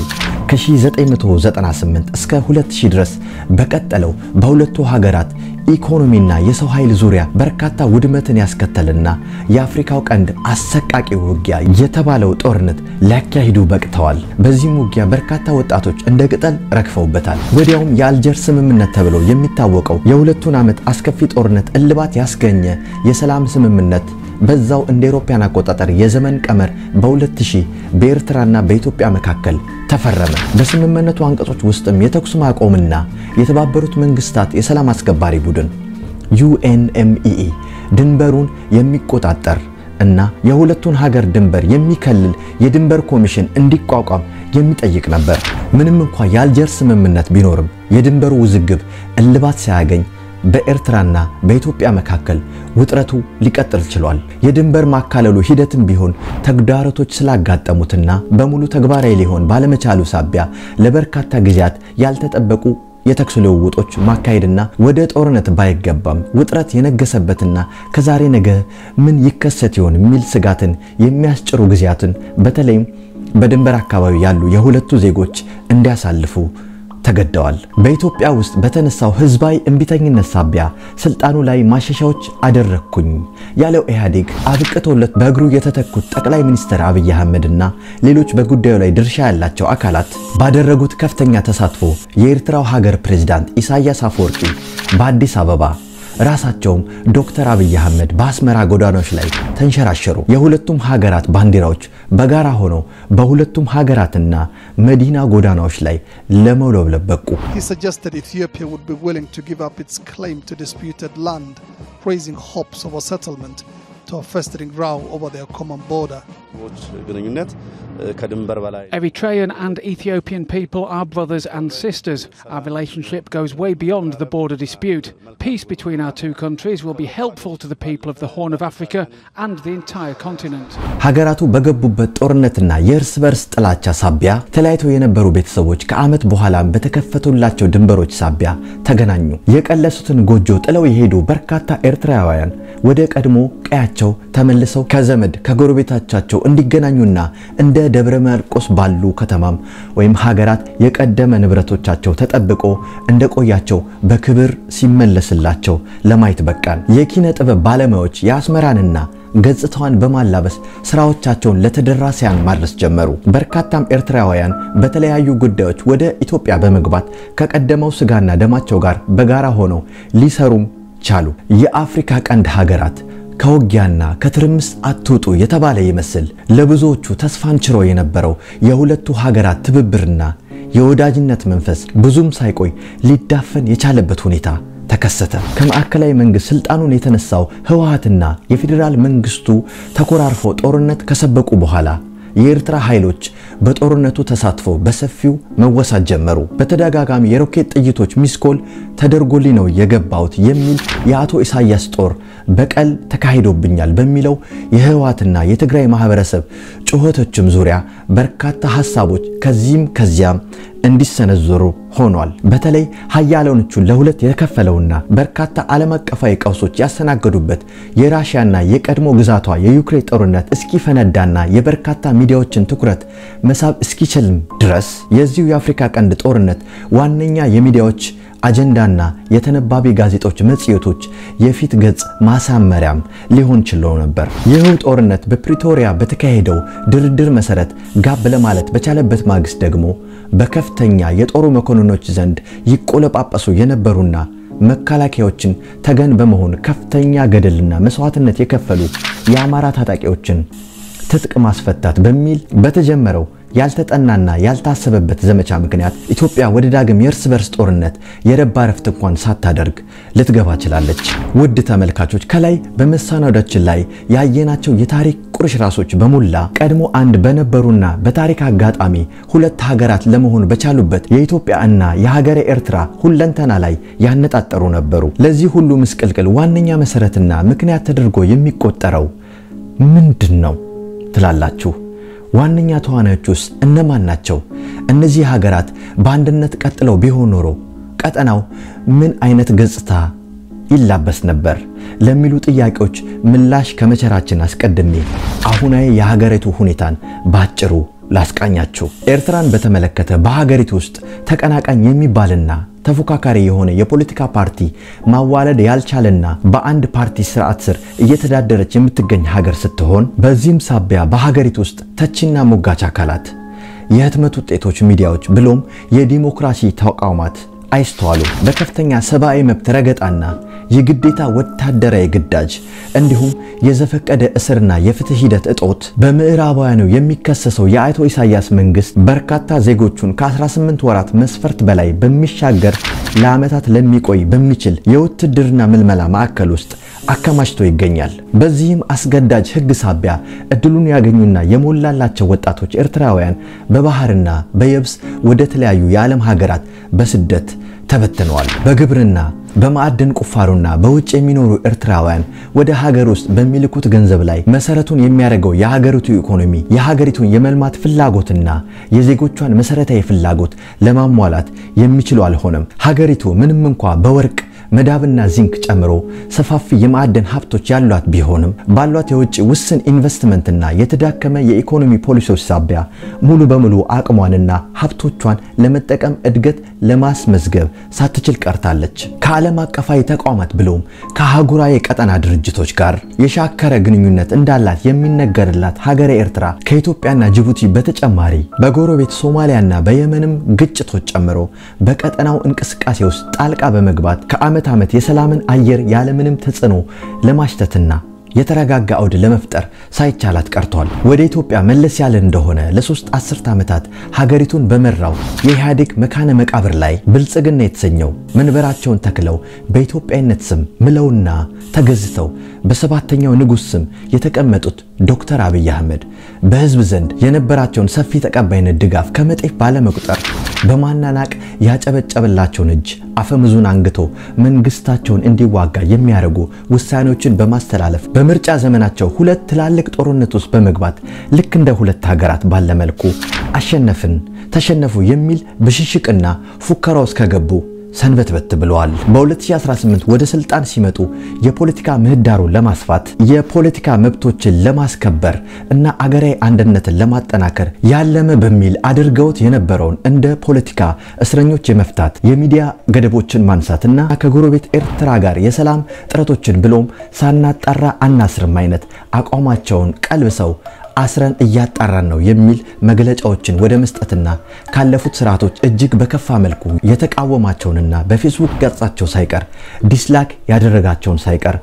ከ1998 እስከ ሁለት ሺህ ድረስ በቀጠለው በሁለቱ ሀገራት ኢኮኖሚና የሰው ኃይል ዙሪያ በርካታ ውድመትን ያስከተልና የአፍሪካው ቀንድ አሰቃቂ ውጊያ የተባለው ጦርነት ሊያካሂዱ በቅተዋል። በዚህም ውጊያ በርካታ ወጣቶች እንደ ቅጠል ረግፈውበታል። ወዲያውም የአልጀር ስምምነት ተብሎ የሚታወቀው የሁለቱን ዓመት አስከፊ ጦርነት እልባት ያስገኘ የሰላም ስምምነት በዛው እንደ አውሮፓውያን አቆጣጠር የዘመን ቀመር በ2000 በኤርትራና በኢትዮጵያ መካከል ተፈረመ። በስምምነቱ አንቀጾች ውስጥም የተኩስ ማቆምና የተባበሩት መንግስታት የሰላም አስከባሪ ቡድን ዩ ኤን ኤም ኢ ኢ ድንበሩን የሚቆጣጠር እና የሁለቱን ሀገር ድንበር የሚከልል የድንበር ኮሚሽን እንዲቋቋም የሚጠይቅ ነበር። ምንም እንኳን የአልጀር ስምምነት ቢኖርም የድንበሩ ውዝግብ እልባት ሳያገኝ በኤርትራና በኢትዮጵያ መካከል ውጥረቱ ሊቀጥል ችሏል። የድንበር ማካለሉ ሂደትም ቢሆን ተግዳሮቶች ስላጋጠሙትና በሙሉ ተግባራዊ ሊሆን ባለመቻሉ ሳቢያ ለበርካታ ጊዜያት ያልተጠበቁ የተኩስ ልውውጦች ማካሄድና ወደ ጦርነት ባይገባም ውጥረት የነገሰበትና ከዛሬ ነገ ምን ይከሰት ይሆን የሚል ስጋትን የሚያስጭሩ ጊዜያትን በተለይም በድንበር አካባቢ ያሉ የሁለቱ ዜጎች እንዲያሳልፉ ተገደዋል። በኢትዮጵያ ውስጥ በተነሳው ህዝባዊ እንቢተኝነት ሳቢያ ስልጣኑ ላይ ማሻሻያዎች አደረኩኝ ያለው ኢህአዴግ አብቅቶለት በእግሩ የተተኩት ጠቅላይ ሚኒስትር አብይ አህመድና ሌሎች በጉዳዩ ላይ ድርሻ ያላቸው አካላት ባደረጉት ከፍተኛ ተሳትፎ የኤርትራው ሀገር ፕሬዝዳንት ኢሳያስ አፈወርቂ በአዲስ አበባ ራሳቸውም ዶክተር አብይ አህመድ በአስመራ ጎዳናዎች ላይ ተንሸራሸሩ። የሁለቱም ሀገራት ባንዲራዎች በጋራ ሆነው በሁለቱም ሀገራትና መዲና ጎዳናዎች ላይ ለመውለብለብ በቁ። He suggested Ethiopia would be willing to give up its claim to disputed land, raising hopes of a settlement to a festering row over their common border. Eritrean and Ethiopian people are brothers and sisters. Our relationship goes way beyond the border dispute. Peace between our two countries will be helpful to the people of the Horn of Africa and the entire continent. ሀገራቱ በገቡበት ጦርነትና የእርስ በርስ ጥላቻ ሳቢያ ተለያይተው የነበሩ ቤተሰቦች ከዓመት በኋላ በተከፈቱላቸው ድንበሮች ሳቢያ ተገናኙ። የቀለሱትን ጎጆ ጥለው የሄዱ በርካታ ኤርትራውያን ወደ ቀድሞ ቀያቸው ተመልሰው ከዘመድ ከጎረቤቶቻቸው እንዲገናኙና እንደ ደብረ ማርቆስ ባሉ ከተማም ወይም ሀገራት የቀደመ ንብረቶቻቸው ተጠብቆ እንደቆያቸው በክብር ሲመለስላቸው ለማየት በቃን። የኪነ ጥበብ ባለሙያዎች የአስመራንና ገጽታዋን በማላበስ ስራዎቻቸውን ለተደራሲያን ማድረስ ጀመሩ። በርካታም ኤርትራውያን በተለያዩ ጉዳዮች ወደ ኢትዮጵያ በመግባት ከቀደመው ስጋና ደማቸው ጋር በጋራ ሆነው ሊሰሩም ቻሉ። የአፍሪካ ቀንድ ሀገራት ከውጊያና ከትርምስ አትውጡ የተባለ ይመስል ለብዙዎቹ ተስፋን ችሮ የነበረው የሁለቱ ሀገራት ትብብርና የወዳጅነት መንፈስ ብዙም ሳይቆይ ሊዳፈን የቻለበት ሁኔታ ተከሰተ። ከማዕከላዊ መንግስት ስልጣኑን የተነሳው ህወሓትና የፌደራል መንግስቱ ተኮራርፎ ጦርነት ከሰበቁ በኋላ የኤርትራ ኃይሎች በጦርነቱ ተሳትፎ በሰፊው መወሳት ጀመሩ። በተደጋጋሚ የሮኬት ጥይቶች ሚስኮል ተደርጎልኝ ነው የገባውት የሚል የአቶ ኢሳያስ ጦር በቀል ተካሂዶብኛል በሚለው የህወሓትና የትግራይ ማህበረሰብ ጩኸቶችም ዙሪያ በርካታ ሐሳቦች ከዚህም ከዚያም እንዲሰነዘሩ ሆኗል። በተለይ ሀያላኖቹን ለሁለት የከፈለውና በርካታ ዓለም አቀፋዊ ቀውሶች ያስተናገዱበት የራሺያና የቀድሞ ግዛቷ የዩክሬን ጦርነት እስኪፈነዳና የበርካታ ሚዲያዎችን ትኩረት መሳብ እስኪችልም ድረስ የዚሁ የአፍሪካ ቀንድ ጦርነት ዋነኛ የሚዲያዎች አጀንዳና የተነባቢ ጋዜጦች መጽሔቶች የፊት ገጽ ማሳመሪያም ሊሆን ችሎ ነበር። ይህ ጦርነት በፕሪቶሪያ በተካሄደው ድርድር መሰረት ጋብ ለማለት በቻለበት ማግስት ደግሞ በከፍተኛ የጦሩ መኮንኖች ዘንድ ይቆለጳጳሱ የነበሩና መከላከያዎችን ተገን በመሆን ከፍተኛ ገደልና መስዋዕትነት የከፈሉ የአማራ ታጣቂዎችን ትጥቅ ማስፈታት በሚል በተጀመረው ያልተጠናና ያልታሰበበት ዘመቻ ምክንያት ኢትዮጵያ ወደ ዳግም የእርስ በርስ ጦርነት የረባ ረፍት እንኳን ሳታደርግ ልትገባ ችላለች። ውድ ተመልካቾች ከላይ በመሰናዶአችን ላይ ያየናቸው የታሪክ ቁርሽራሾች በሙላ ቀድሞ አንድ በነበሩና በታሪክ አጋጣሚ ሁለት ሀገራት ለመሆን በቻሉበት የኢትዮጵያ እና የሀገረ ኤርትራ ሁለንተና ላይ ያነጣጠሩ ነበሩ። ለዚህ ሁሉ ምስቅልቅል ዋነኛ መሰረትና ምክንያት ተደርጎ የሚቆጠረው ምንድነው ትላላችሁ? ዋነኛ ተዋናዮቹስ እነማን ናቸው? እነዚህ ሀገራት በአንድነት ቀጥለው ቢሆን ኖሮ ቀጠናው ምን አይነት ገጽታ ይላበስ ነበር ለሚሉ ጥያቄዎች ምላሽ ከመቸራችን አስቀድሜ አሁናዊ የሀገሪቱ ሁኔታን ባጭሩ ላስቃኛችሁ። ኤርትራን በተመለከተ በሀገሪቱ ውስጥ ተቀናቃኝ የሚባልና ተፎካካሪ የሆነ የፖለቲካ ፓርቲ ማዋለድ ያልቻለና በአንድ ፓርቲ ስርዓት ስር እየተዳደረች የምትገኝ ሀገር ስትሆን በዚህም ሳቢያ በሀገሪቱ ውስጥ ተቺና ሞጋች አካላት፣ የህትመት ውጤቶች፣ ሚዲያዎች ብሎም የዲሞክራሲ ተቋማት አይስተዋሉ። በከፍተኛ ሰብአዊ መብት ረገጣና የግዴታ ወታደራዊ ግዳጅ እንዲሁም የዘፈቀደ እስርና የፍትህ ሂደት እጦት በምዕራባውያኑ የሚከሰሰው የአቶ ኢሳያስ መንግስት በርካታ ዜጎቹን ከ18 ወራት መስፈርት በላይ በሚሻገር ለዓመታት ለሚቆይ በሚችል የውትድርና ምልመላ ማዕከል ውስጥ አከማችቶ ይገኛል። በዚህም አስገዳጅ ህግ ሳቢያ እድሉን ያገኙና የሞላላቸው ወጣቶች ኤርትራውያን በባህርና በየብስ ወደ ተለያዩ የዓለም ሀገራት በስደት ተበትነዋል። በግብርና በማዕድን ቁፋሮና በውጭ የሚኖሩ ኤርትራውያን ወደ ሀገር ውስጥ በሚልኩት ገንዘብ ላይ መሰረቱን የሚያደርገው የሀገሪቱ ኢኮኖሚ የሀገሪቱን የመልማት ፍላጎትና የዜጎቿን መሰረታዊ ፍላጎት ለማሟላት የሚችሉ አልሆነም። ሀገሪቱ ምንም እንኳን በወርቅ መዳብና ዚንክ ጨምሮ ሰፋፊ የማዕድን ሀብቶች ያሏት ቢሆንም ባሏት የውጭ ውስን ኢንቨስትመንትና የተዳከመ የኢኮኖሚ ፖሊሲዎች ሳቢያ ሙሉ በሙሉ አቅሟንና ሀብቶቿን ለመጠቀም እድገት ለማስመዝገብ ሳትችል ቀርታለች። ከዓለም አቀፋዊ ተቋማት ብሎም ከአህጉራዊ ቀጠና ድርጅቶች ጋር የሻከረ ግንኙነት እንዳላት የሚነገርላት ሀገረ ኤርትራ ከኢትዮጵያና ጅቡቲ በተጨማሪ በጎረቤት ሶማሊያና በየመንም ግጭቶች ጨምሮ በቀጠናው እንቅስቃሴ ውስጥ ጣልቃ በመግባት ከዓመት ዓመት የሰላምን አየር ያለምንም ተጽዕኖ ለማሽተትና የተረጋጋ አውድ ለመፍጠር ሳይቻላት ቀርቷል። ወደ ኢትዮጵያ መለስ ያለ እንደሆነ ለሶስት አስርት ዓመታት ሀገሪቱን በመራው የኢህአዴግ መካነ መቃብር ላይ ብልጽግና የተሰኘው መንበራቸውን ተክለው በኢትዮጵያዊነት ስም ምለውና ተገዝተው በሰባተኛው ንጉስ ስም የተቀመጡት ዶክተር አብይ አህመድ በህዝብ ዘንድ የነበራቸውን ሰፊ ተቀባይነት ድጋፍ ከመጤፍ ባለመቁጠር በማናናቅ ያጨበጨበላቸውን እጅ አፈምዙን አንግቶ መንግስታቸውን እንዲዋጋ የሚያደርጉ ውሳኔዎችን በማስተላለፍ በምርጫ ዘመናቸው ሁለት ትላልቅ ጦርነት ውስጥ በመግባት ልክ እንደ ሁለት ሀገራት ባለ መልኩ አሸነፍን ተሸነፉ የሚል ብሽሽቅና ፉከራ ውስጥ ከገቡ ሰንበትበት ብለዋል። በ2018 ወደ ስልጣን ሲመጡ የፖለቲካ ምህዳሩን ለማስፋት የፖለቲካ መብቶችን ለማስከበር እና አገራዊ አንድነትን ለማጠናከር ያለመ በሚል አድርገውት የነበረውን እንደ ፖለቲካ እስረኞች የመፍታት የሚዲያ ገደቦችን ማንሳትና ከጎረቤት ኤርትራ ጋር የሰላም ጥረቶችን ብሎም ሳናጣራ አናስርም አይነት አቋማቸውን ቀልብሰው አስረን እያጣራን ነው የሚል መግለጫዎችን ወደ መስጠትና ካለፉት ስርዓቶች እጅግ በከፋ መልኩ የተቃወማቸውንና በፌስቡክ ገጻቸው ሳይቀር ዲስላክ ያደረጋቸውን ሳይቀር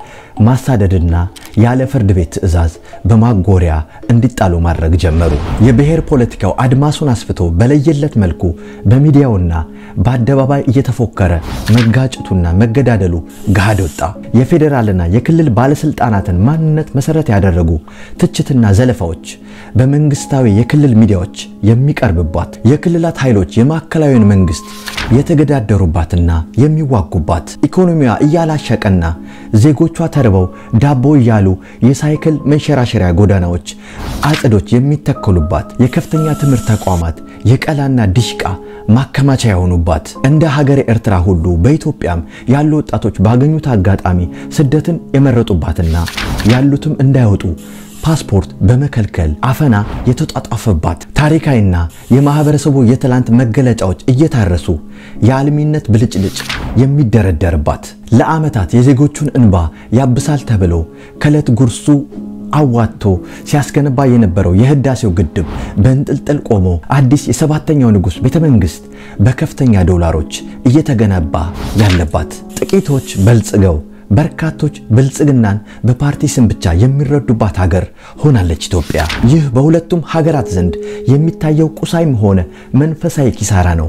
ማሳደድና ያለ ፍርድ ቤት ትዕዛዝ በማጎሪያ እንዲጣሉ ማድረግ ጀመሩ። የብሔር ፖለቲካው አድማሱን አስፍቶ በለየለት መልኩ በሚዲያውና በአደባባይ እየተፎከረ መጋጨቱና መገዳደሉ ገሃድ ወጣ። የፌደራልና የክልል ባለስልጣናትን ማንነት መሰረት ያደረጉ ትችትና ዘለፋዎች በመንግስታዊ የክልል ሚዲያዎች የሚቀርብባት የክልላት ኃይሎች የማከላዊን መንግስት የተገዳደሩባትና የሚዋጉባት ኢኮኖሚያ እያላሸቀና ዜጎቿ ተርበው ዳቦ ያሉ የሳይክል መንሸራሸሪያ ጎዳናዎች አጽዶች የሚተከሉባት የከፍተኛ ትምህርት ተቋማት የቀላና ዲሽቃ ማከማቻ የሆኑባት እንደ ሀገር ኤርትራ ሁሉ በኢትዮጵያም ያሉ ወጣቶች ባገኙት አጋጣሚ ስደትን የመረጡባትና ያሉትም እንዳይወጡ ፓስፖርት በመከልከል አፈና የተጣጣፈባት ታሪካዊና የማህበረሰቡ የትላንት መገለጫዎች እየታረሱ የዓለምነት ብልጭልጭ የሚደረደርባት ለዓመታት የዜጎቹን እንባ ያብሳል ተብሎ ከለት ጉርሱ አዋቶ ሲያስገነባ የነበረው የህዳሴው ግድብ በእንጥልጥል ቆሞ አዲስ የሰባተኛው ንጉስ ቤተመንግስት በከፍተኛ ዶላሮች እየተገነባ ያለባት ጥቂቶች በልጽገው በርካቶች ብልጽግናን በፓርቲ ስም ብቻ የሚረዱባት ሀገር ሆናለች ኢትዮጵያ። ይህ በሁለቱም ሀገራት ዘንድ የሚታየው ቁሳይም ሆነ መንፈሳዊ ኪሳራ ነው።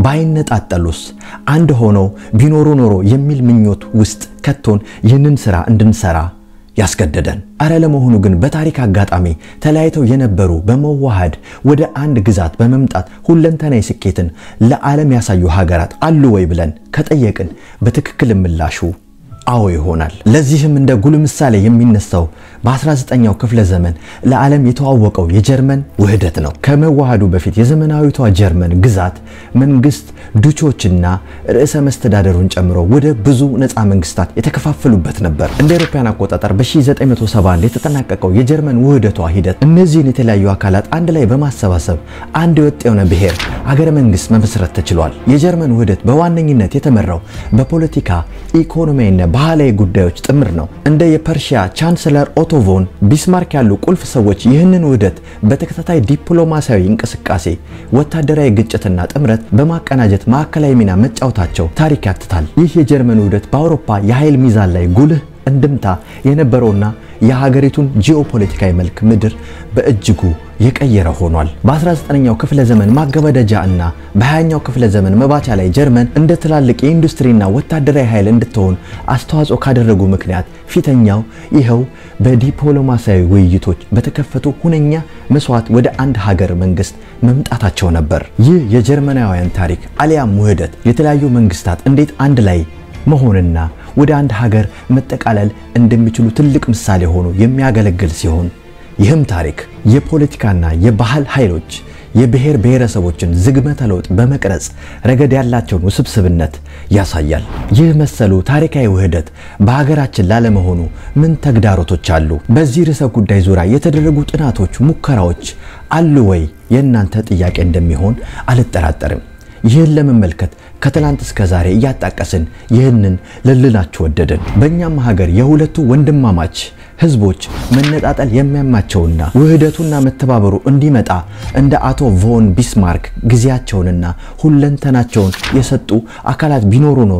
ባይነጣጠሉስ አንድ ሆነው ቢኖሩ ኖሮ የሚል ምኞት ውስጥ ከቶን ይህንን ስራ እንድንሰራ ያስገደደን። አረ ለመሆኑ ግን በታሪክ አጋጣሚ ተለያይተው የነበሩ በመዋሃድ ወደ አንድ ግዛት በመምጣት ሁለንተናዊ ስኬትን ለዓለም ያሳዩ ሀገራት አሉ ወይ ብለን ከጠየቅን በትክክል ምላሹ አዎ ይሆናል። ለዚህም እንደ ጉልህ ምሳሌ የሚነሳው በ19ኛው ክፍለ ዘመን ለዓለም የተዋወቀው የጀርመን ውህደት ነው። ከመዋሃዱ በፊት የዘመናዊቷ ጀርመን ግዛት መንግስት ዱቾችና ርዕሰ መስተዳደሩን ጨምሮ ወደ ብዙ ነፃ መንግስታት የተከፋፈሉበት ነበር። እንደ አውሮፓውያን አቆጣጠር በ1971 የተጠናቀቀው የጀርመን ውህደቷ ሂደት እነዚህን የተለያዩ አካላት አንድ ላይ በማሰባሰብ አንድ ወጥ የሆነ ብሔር ሀገረ መንግስት መመስረት ተችሏል። የጀርመን ውህደት በዋነኝነት የተመራው በፖለቲካ ኢኮኖሚያዊና ባህላዊ ጉዳዮች ጥምር ነው። እንደ የፐርሺያ ቻንሰለር ኦቶ ቮን ቢስማርክ ያሉ ቁልፍ ሰዎች ይህንን ውህደት በተከታታይ ዲፕሎማሲያዊ እንቅስቃሴ፣ ወታደራዊ ግጭትና ጥምረት በማቀናጀት ማዕከላዊ ሚና መጫወታቸው ታሪክ ያትታል። ይህ የጀርመን ውህደት በአውሮፓ የኃይል ሚዛን ላይ ጉልህ እንድምታ የነበረውና የሀገሪቱን ጂኦፖለቲካዊ መልክ ምድር በእጅጉ የቀየረ ሆኗል። በ19ኛው ክፍለ ዘመን ማገባደጃ እና በ20ኛው ክፍለ ዘመን መባቻ ላይ ጀርመን እንደ ትላልቅ የኢንዱስትሪና ወታደራዊ ኃይል እንድትሆን አስተዋጽኦ ካደረጉ ምክንያት ፊተኛው ይኸው በዲፕሎማሲያዊ ውይይቶች በተከፈቱ ሁነኛ መስዋዕት ወደ አንድ ሀገር መንግስት መምጣታቸው ነበር። ይህ የጀርመናውያን ታሪክ አሊያም ውህደት የተለያዩ መንግስታት እንዴት አንድ ላይ መሆንና ወደ አንድ ሀገር መጠቃለል እንደሚችሉ ትልቅ ምሳሌ ሆኖ የሚያገለግል ሲሆን ይህም ታሪክ የፖለቲካና የባህል ኃይሎች የብሔር ብሔረሰቦችን ዝግመተ ለውጥ በመቅረጽ ረገድ ያላቸውን ውስብስብነት ያሳያል። ይህ መሰሉ ታሪካዊ ውህደት በሀገራችን ላለመሆኑ ምን ተግዳሮቶች አሉ? በዚህ ርዕሰ ጉዳይ ዙሪያ የተደረጉ ጥናቶች፣ ሙከራዎች አሉ ወይ? የእናንተ ጥያቄ እንደሚሆን አልጠራጠርም። ይህን ለመመልከት ከትላንት እስከ ዛሬ እያጣቀስን ይህንን ልልላችሁ ወደድን። በእኛም ሀገር የሁለቱ ወንድማማች ህዝቦች መነጣጠል የሚያማቸውና ውህደቱና መተባበሩ እንዲመጣ እንደ አቶ ቮን ቢስማርክ ጊዜያቸውንና ሁለንተናቸውን የሰጡ አካላት ቢኖሩ ኖሮ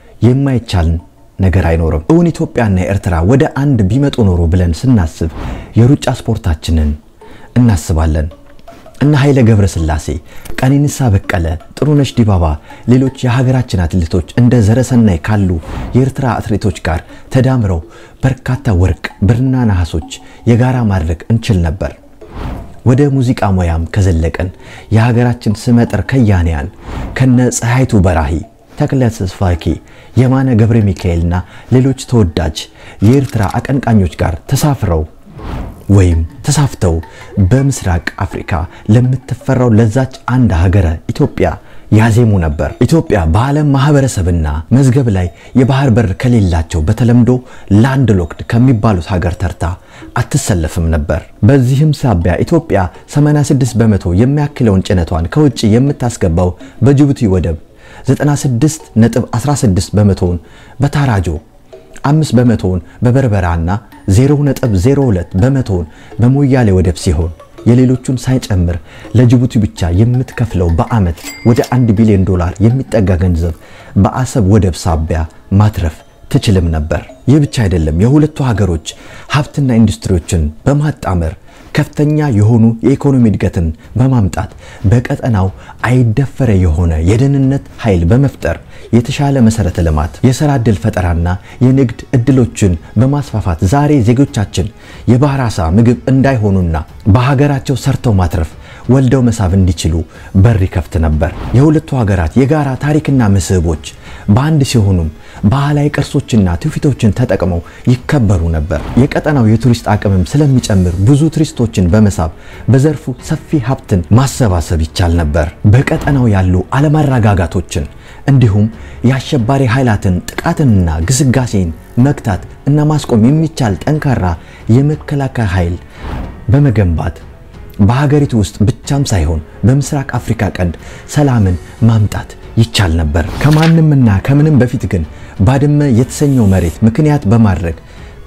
የማይቻል ነገር አይኖርም። እውን ኢትዮጵያና ኤርትራ ወደ አንድ ቢመጡ ኖሮ ብለን ስናስብ የሩጫ ስፖርታችንን እናስባለን። እና ኃይለ ገብረስላሴ፣ ቀነኒሳ በቀለ፣ ጥሩነሽ ዲባባ፣ ሌሎች የሀገራችን አትሌቶች እንደ ዘረሰናይ ካሉ የኤርትራ አትሌቶች ጋር ተዳምረው በርካታ ወርቅ፣ ብርና ነሐሶች የጋራ ማድረግ እንችል ነበር። ወደ ሙዚቃ ሙያም ከዘለቀን የሀገራችን ስመጥር ከያንያን ከነ ፀሐይቱ በራሂ፣ ተክለ ተስፋኪ፣ የማነ ገብረ ሚካኤልና ሌሎች ተወዳጅ የኤርትራ አቀንቃኞች ጋር ተሳፍረው ወይም ተሳፍተው በምስራቅ አፍሪካ ለምትፈራው ለዛች አንድ ሀገረ ኢትዮጵያ ያዜሙ ነበር። ኢትዮጵያ በዓለም ማህበረሰብና መዝገብ ላይ የባህር በር ከሌላቸው በተለምዶ ላንድ ሎክድ ከሚባሉት ሀገር ተርታ አትሰለፍም ነበር። በዚህም ሳቢያ ኢትዮጵያ ሰማንያ ስድስት በመቶ የሚያክለውን ጭነቷን ከውጪ የምታስገባው በጅቡቲ ወደብ፣ ዘጠና ስድስት ነጥብ አስራ ስድስት በመቶውን በታራጆ፣ አምስት በመቶውን በበርበራና ዜሮ ነጥብ ዜሮ ሁለት በመቶውን በሞያሌ ወደብ ሲሆን የሌሎቹን ሳይጨምር ለጅቡቲ ብቻ የምትከፍለው በአመት ወደ አንድ ቢሊዮን ዶላር የሚጠጋ ገንዘብ በአሰብ ወደብ ሳቢያ ማትረፍ ትችልም ነበር። ይህ ብቻ አይደለም። የሁለቱ ሀገሮች ሀብትና ኢንዱስትሪዎችን በማጣመር ከፍተኛ የሆኑ የኢኮኖሚ እድገትን በማምጣት በቀጠናው አይደፈረ የሆነ የደህንነት ኃይል በመፍጠር የተሻለ መሰረተ ልማት፣ የሥራ ዕድል ፈጠራና የንግድ ዕድሎችን በማስፋፋት ዛሬ ዜጎቻችን የባህር ዓሳ ምግብ እንዳይሆኑና በሀገራቸው ሰርተው ማትረፍ ወልደው መሳብ እንዲችሉ በር ይከፍት ነበር። የሁለቱ ሀገራት የጋራ ታሪክና መስህቦች በአንድ ሲሆኑም ባህላዊ ቅርሶችና ትውፊቶችን ተጠቅመው ይከበሩ ነበር። የቀጠናው የቱሪስት አቅምም ስለሚጨምር ብዙ ቱሪስቶችን በመሳብ በዘርፉ ሰፊ ሀብትን ማሰባሰብ ይቻል ነበር። በቀጠናው ያሉ አለመረጋጋቶችን እንዲሁም የአሸባሪ ኃይላትን ጥቃትንና ግስጋሴን መግታት እና ማስቆም የሚቻል ጠንካራ የመከላከያ ኃይል በመገንባት በሀገሪቱ ውስጥ ብቻም ሳይሆን በምስራቅ አፍሪካ ቀንድ ሰላምን ማምጣት ይቻል ነበር። ከማንምና ከምንም በፊት ግን ባድመ የተሰኘው መሬት ምክንያት በማድረግ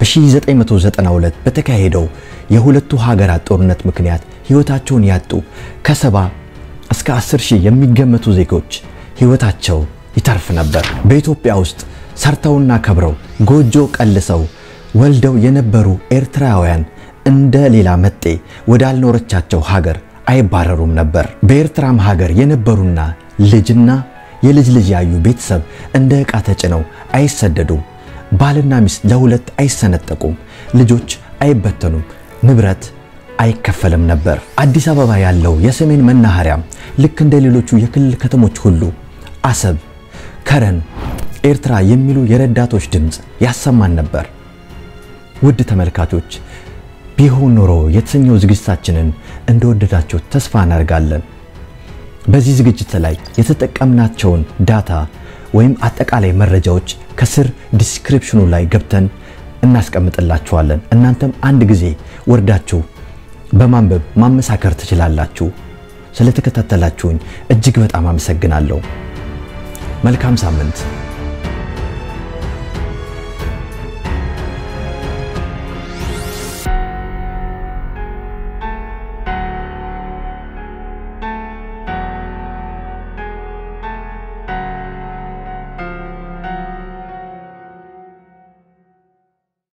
በ1992 በተካሄደው የሁለቱ ሀገራት ጦርነት ምክንያት ህይወታቸውን ያጡ ከሰባ እስከ አስር ሺህ የሚገመቱ ዜጎች ህይወታቸው ይተርፍ ነበር። በኢትዮጵያ ውስጥ ሰርተውና ከብረው ጎጆ ቀልሰው ወልደው የነበሩ ኤርትራውያን እንደ ሌላ መጤ ወዳልኖረቻቸው ሀገር አይባረሩም ነበር። በኤርትራም ሀገር የነበሩና ልጅና የልጅ ልጅ ያዩ ቤተሰብ እንደ ዕቃ ተጭነው አይሰደዱም። ባልና ሚስት ለሁለት አይሰነጠቁም። ልጆች አይበተኑም። ንብረት አይከፈልም ነበር። አዲስ አበባ ያለው የሰሜን መናኸሪያ ልክ እንደ ሌሎቹ የክልል ከተሞች ሁሉ አሰብ፣ ከረን፣ ኤርትራ የሚሉ የረዳቶች ድምጽ ያሰማን ነበር። ውድ ተመልካቾች ቢሆን ኖሮ የተሰኘው ዝግጅታችንን እንደወደዳችሁ ተስፋ እናደርጋለን። በዚህ ዝግጅት ላይ የተጠቀምናቸውን ዳታ ወይም አጠቃላይ መረጃዎች ከስር ዲስክሪፕሽኑ ላይ ገብተን እናስቀምጥላችኋለን። እናንተም አንድ ጊዜ ወርዳችሁ በማንበብ ማመሳከር ትችላላችሁ። ስለተከታተላችሁኝ እጅግ በጣም አመሰግናለሁ። መልካም ሳምንት።